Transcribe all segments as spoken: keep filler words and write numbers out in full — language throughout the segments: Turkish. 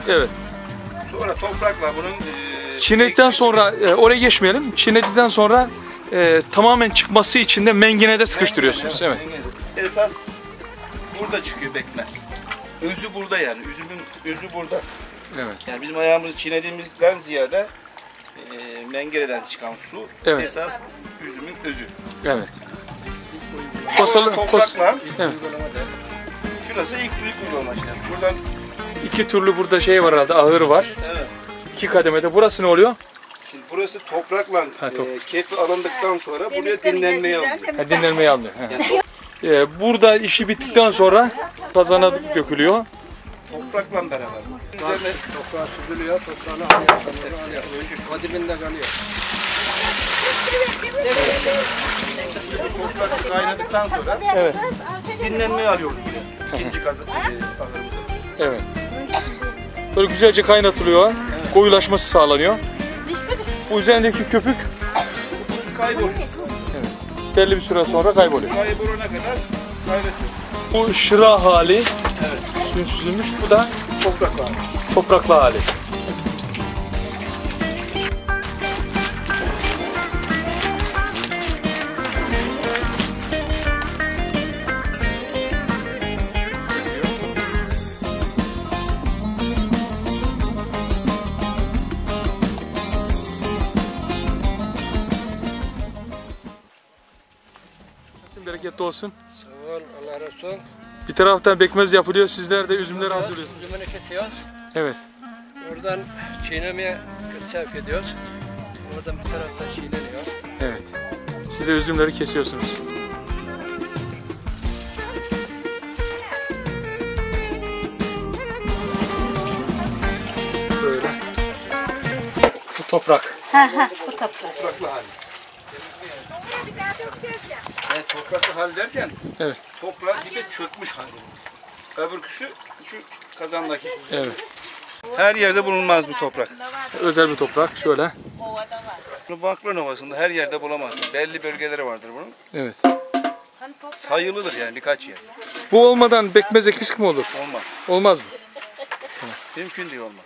Evet. Sonra toprakla bunun e, Çiğnedikten sonra e, oraya geçmeyelim. Çiğnedikten sonra e, tamamen çıkması için de mengenede sıkıştırıyorsunuz. Evet. Mengene. Esas burada çıkıyor bekmez. Özü burada yani. Üzümün özü burada. Evet. Yani bizim ayağımızı çiğnediğimizden ziyade e, mengeneden çıkan su Evet. esas üzümün özü. Evet. Kosalı, kos, Toprakla evet. şurası ilk büyük uygulama işte. Buradan İki türlü burada şey var herhalde, ahır var. evet. İki kademede. Burası ne oluyor? Şimdi burası toprakla Ha, top. e, kefi alındıktan sonra buraya dinlenmeye alınıyor. Ha, dinlenmeyi alıyor. Ee, burada işi bittikten sonra kazana dökülüyor. Toprakla beraber. Üzerine Toprağı süzülüyor, toprağını alıyor, alıyor. O dibinde kalıyor. toprak kaynadıktan sonra Evet. dinlenmeye alıyoruz buraya. İkinci kazı e, ahırımıza. Evet. Böyle güzelce kaynatılıyor. Evet. Koyulaşması sağlanıyor. Bu üzerindeki köpük Kayboluyor. belli bir süre sonra kayboluyor. Kaybolana kadar kaybediyor. Bu şıra hali, Evet. suyun süzülmüş. Bu da Toprak var. topraklı hali. Bereketli olsun. Sağ ol, Allah razı olsun. Bir taraftan bekmez yapılıyor, sizler de üzümleri hazırlıyorsunuz. Üzümünü kesiyoruz. Evet. Oradan çiğnemeye sevk ediyoruz. Oradan bir taraftan çiğneniyor. Evet. Siz de üzümleri kesiyorsunuz. Böyle. Bu toprak. Ha ha, bu toprak. Topraklı hali. Yani topraklı hal derken Evet. toprağı dibe çökmüş hali. Öbürküsü şu kazandaki. Evet. Her yerde bulunmaz bu toprak. Özel bir toprak. Şöyle. Bunu Bankların Ovası'nda her yerde bulamazsın. Belli bölgeleri vardır bunun. Evet. Sayılıdır yani birkaç yer. Bu olmadan bekmez eksik mi olur? Olmaz. Olmaz mı? Mümkün değil olmaz.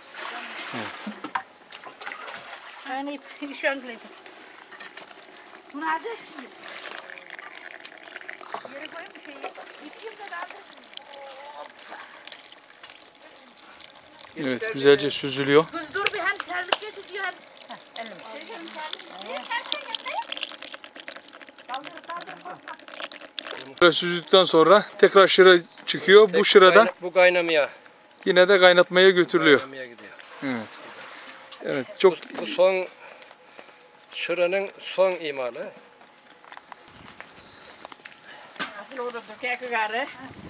Hani şu an gledim. Nerede? Yere koyayım bir şeyi. İkiyim de kaldı. Evet. Güzelce süzülüyor. Kız dur bir hem terlik getiriyor hem. Heh, elim. Böyle süzdükten sonra tekrar şıra çıkıyor. Bu şırada Kayna- Bu kaynamaya. yine de kaynatmaya götürülüyor. Kaynamaya gidiyor. Evet. Evet. Çok Bu, bu son şıranın son imalı. Nasıl olur dökek garı?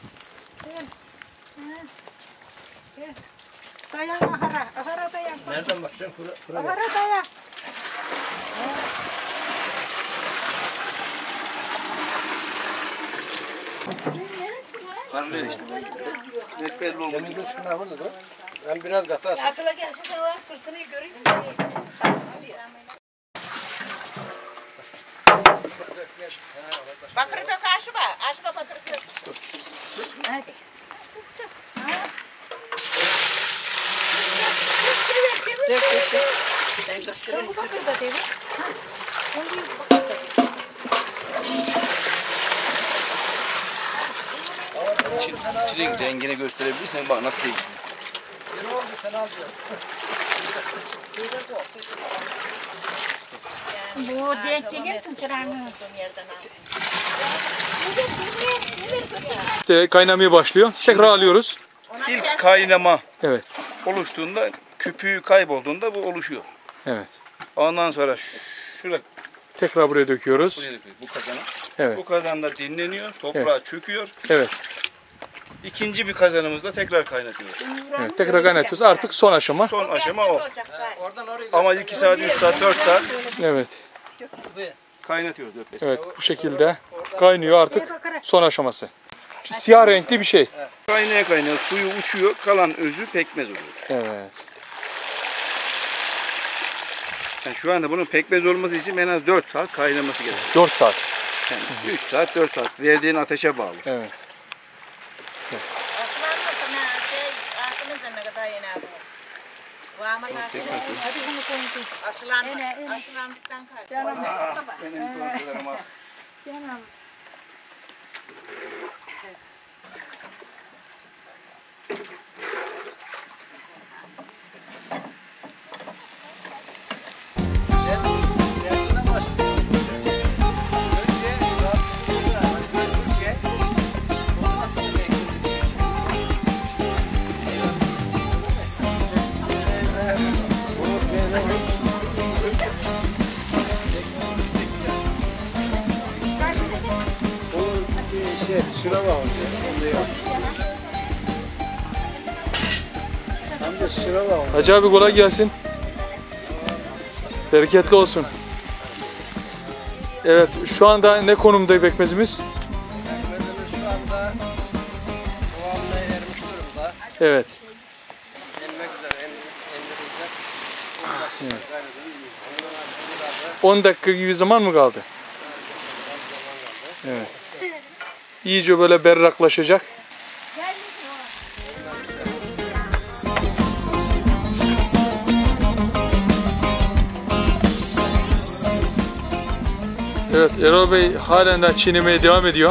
Dayan ahara, ahara dayan. Nereden bakacaksın? Kura, kura bak. Ahara dayan. Parlıyor işte. Ne belli olmaz. Senin gözün ne burada da? Ben biraz katas. Akıla gelsin de o fırtınayı göreyim. Bakırı dök aşıma, aşıma bakırı dök. Hadi. Dök, dök, dök. Ben göstereyim. Bu bakır da değil mi? İçinin rengini gösterebilirsen bak nasıl değişiyor. Ne oldu sen al diyor. Bu denk gelirsin çırağını. işte kaynamaya başlıyor. Tekrar alıyoruz. İlk kaynama Evet. oluştuğunda, küpüğü kaybolduğunda bu oluşuyor. Evet. Ondan sonra şurada Tekrar buraya döküyoruz. buraya döküyoruz, bu kazana. Evet. Bu kazanda dinleniyor, toprağa çöküyor. Evet. İkinci bir kazanımızda tekrar kaynatıyoruz. Evet. Tekrar kaynatıyoruz. Artık son aşama. Son aşama o. Oradan oraya Ama iki saat, üç saat, dört saat Evet. kaynatıyoruz. dört beş Evet. Bu şekilde kaynıyor artık. Son aşaması. Şu siyah renkli bir şey. Kaynaya kaynaya suyu uçuyor, kalan özü pekmez oluyor. Evet. Yani şu anda bunun pekmez olması için en az dört saat kaynaması gerekiyor. dört saat. Yani üç saat, dört saat. Verdiğin ateşe bağlı. Evet. Benim dostlarıma. Canım. Şey, şuna bak. Hem de şuna bak. Hacı abi kolay gelsin. Bereketli olsun. Evet, şu anda ne konumda pekmezimiz? Pekmezimiz şu anda kıvamına ermiş durumda. Evet. Yenmek üzere, en, enilecek. on dakika gibi zaman mı kaldı? Evet. İyice böyle berraklaşacak. Evet, Erol Bey halen daha çiğnemeye devam ediyor.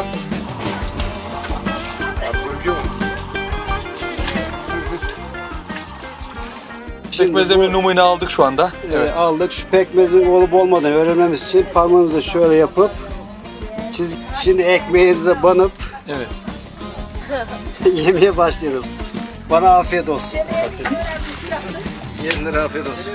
Pekmezlerin numune aldık şu anda. Evet. Ee, aldık. Şu pekmezin olup olmadığını öğrenmemiz için parmağımıza şöyle yapıp çiz şimdi ekmeğimize banıp Evet. yemeye başlıyoruz. Bana afiyet olsun. Yerine afiyet olsun.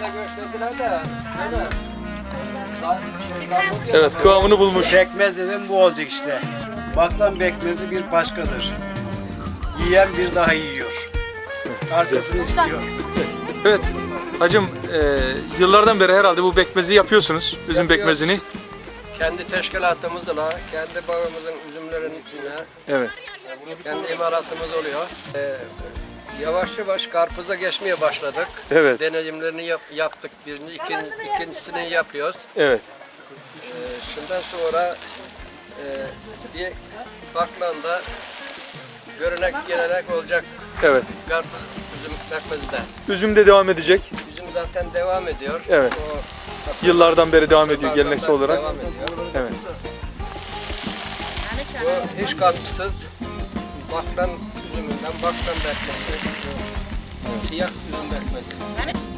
Evet, kıvamını bulmuş. Pekmez dedim bu olacak işte. Baklan pekmezi bir başkadır. Yiyen bir daha yiyor. Arkasını istiyor. Evet. Hacım, e, yıllardan beri herhalde bu pekmezi yapıyorsunuz. Üzüm Yapıyoruz. pekmezini. Kendi teşkilatımızla, kendi bağımızın üzümlerinin içine, Evet. kendi imalatımız oluyor. Ee, yavaş yavaş karpuza geçmeye başladık. Evet. Deneyimlerini yap- yaptık. Birini, ikin, ikincisini yapıyoruz. Evet. Ee, şundan sonra e, bir baklanda görünek gelenek olacak Evet. karpuz üzüm pekmezi de. Üzüm de devam edecek. Üzüm zaten devam ediyor. Evet. O Yıllardan beri devam ediyor asırlardan geleneksel beri olarak. Devam ediyor. Evet. Bu hiç katkısız baklan üzümünden baklan pekmezi. Siyah üzüm pekmezi.